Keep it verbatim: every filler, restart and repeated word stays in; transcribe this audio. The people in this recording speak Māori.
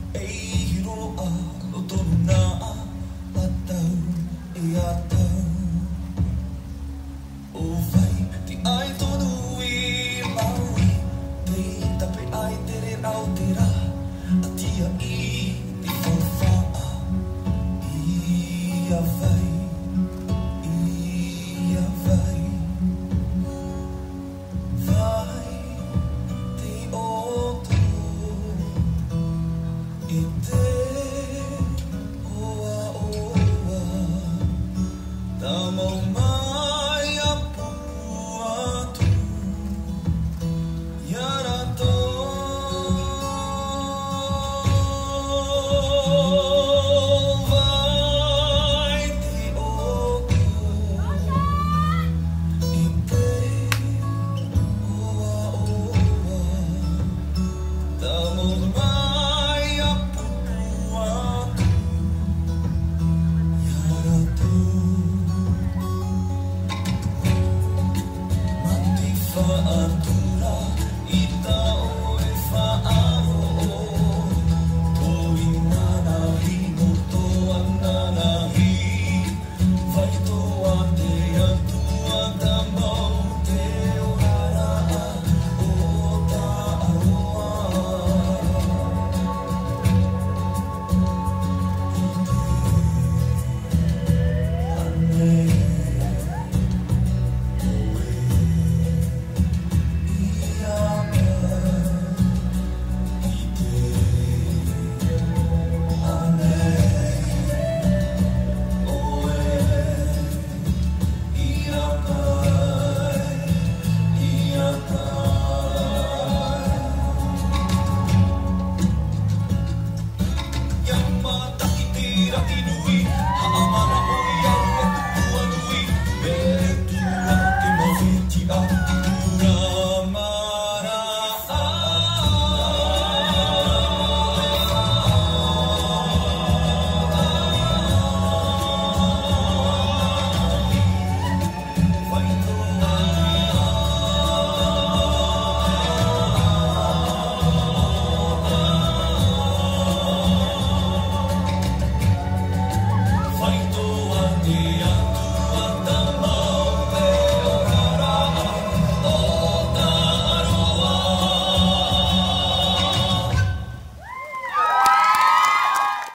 Ei roa o tonu nā a tau e a tau. O vai ti ai tonu i Maui, pei tape ai tere rau te rā, a tia i ti whawhaa. Ia vai, ia vai, vai te oto i te